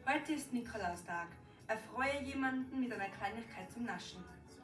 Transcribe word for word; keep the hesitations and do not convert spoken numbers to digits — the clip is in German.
Heute ist Nikolaustag. Erfreue jemanden mit einer Kleinigkeit zum Naschen.